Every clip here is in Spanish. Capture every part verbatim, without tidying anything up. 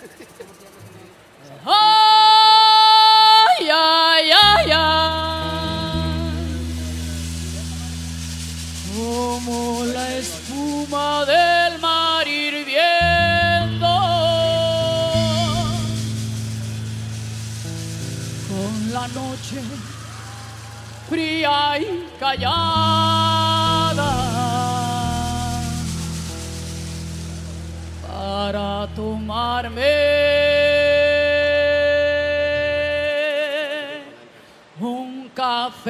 Ay, ay, ay, ay. Como la espuma del mar hirviendo, con la noche fría y callada, para tomarme un café.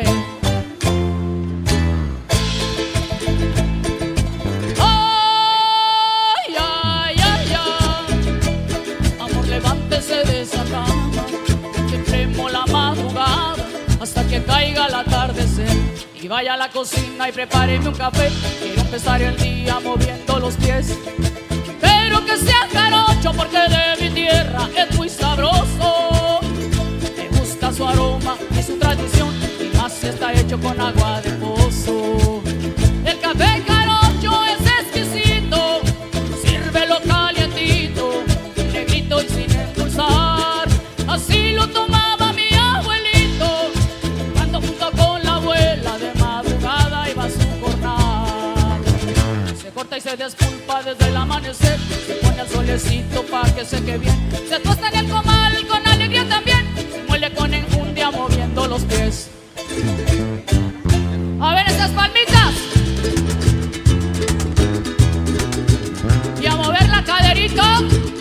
Ay, ay, ay, ay. Amor, levántese de esa cama, que entremos la madrugada hasta que caiga el atardecer, y vaya a la cocina y prepáreme un café. Quiero empezar el día moviendo los pies, pero que sea jarocho, porque de mi tierra es muy sabroso. Me gusta su aroma y su tradición, y más si está hecho con agua de pozo. El café jarocho es exquisito, sírvelo calientito, negrito y sin endulzar. Así lo tomaba mi abuelito, cuando junto con la abuela de madrugada iba a su jornada. Se corta y se despulpa desde el amanecer, se pone al solecito pa' que seque bien. Se tuesta en el comal con alegría también, se muele con enjundia moviendo los pies. A ver esas palmitas, y a mover la caderita.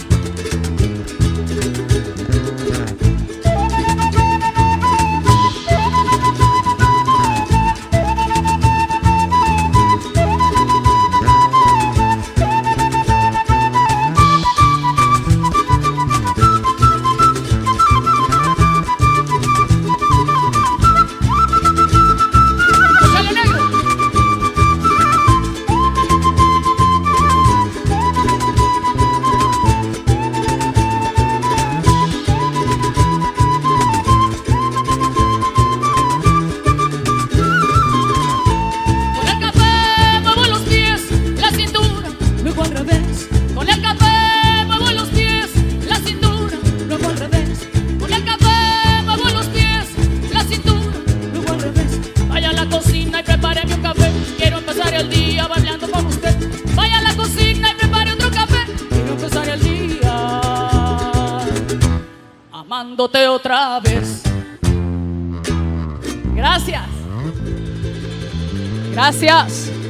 Amándote otra vez. Gracias. Gracias.